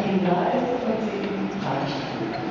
Ihnen da ist und Sie Ihnen Fragen stellen kann.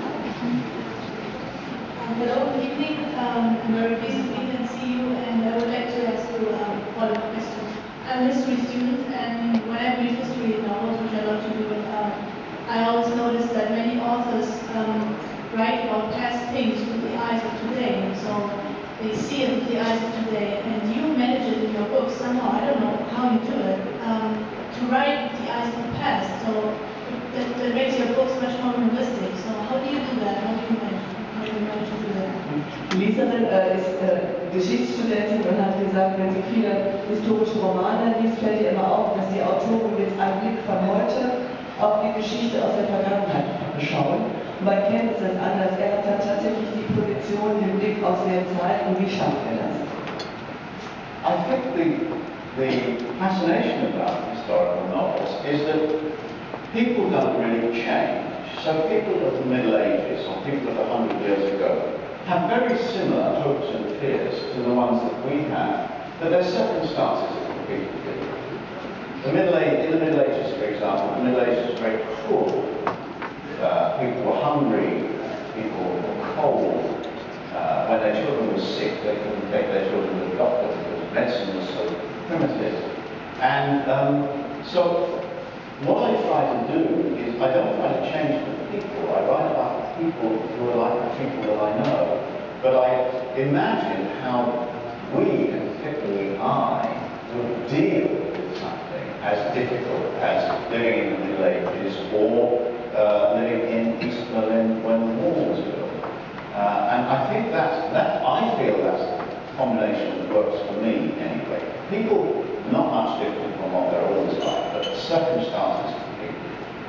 Hello, good evening. I'm very pleased to meet and see you, and I would like to ask you a follow-up question. I'm a history student, and when I read history novels, which I love to do, I always notice that many authors write about past things with the eyes of today. So they see it with the eyes of today, and you manage it in your book somehow. I don't know how you do it, to write with the eyes of the past. So that makes your books much more realistic. So how do you do that? How do you manage to do that? Die Leserin ist Geschichtsstudentin und hat gesagt, wenn sie viele historische Romane liest, fällt ihr immer auf, dass die Autoren mit einem Blick von heute auf die Geschichte aus der Vergangenheit schauen. Und bei Ken ist das anders. Er hat tatsächlich die Position, den Blick aus der Zeit. Und wie schafft er das? I think the fascination about historical novels is that people don't really change. So people of the Middle Ages or people of 100 years ago have very similar hopes and fears to the ones that we have, but their circumstances are completely different. In the Middle Ages, for example, the Middle Ages was very cruel. People were hungry, people were cold. When their children were sick, they couldn't take their children to the doctor because medicine was so primitive. And so what I try to do is I don't try to change the people. I write about the people who are like the people that I know, but I imagine how we, and particularly I, would deal with something as difficult as living in the Middle Ages or living in East Berlin when the wall was built. And I think I feel that's the combination that works for me anyway. People not much different from what they're always like, but the circumstances completely.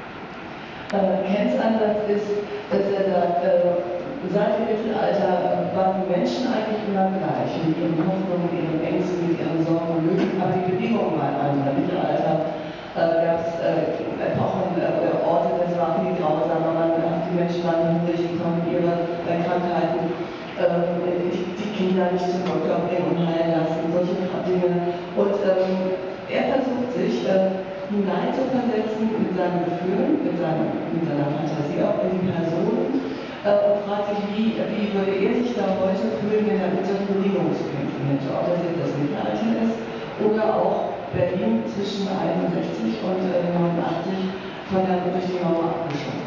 Kens Ansatz ist, dass er sagt, seit dem Mittelalter waren die Menschen eigentlich immer gleich, mit ihren Hoffnungen, mit ihren Ängsten, mit ihren Sorgen und Nöten, aber die Bedingungen waren andere. Im Mittelalter gab es Epochen oder Orte, das war viel grausamer, die Menschen waren hungrig, die konnten ihre Krankheiten, die Kinder nicht zum Doktor bringen und heilen lassen, solche Dinge. Und er versucht sich hineinzuversetzen mit seinen Gefühlen, mit seiner Fantasie auch in die Person und fragt sich, wie würde er sich da heute fühlen, wenn er mit solchen Bedingungen zu kämpfen hätte, ob das jetzt das Mittelalter ist oder auch Berlin zwischen 61 und 89 durch die Mauer abgeschossen.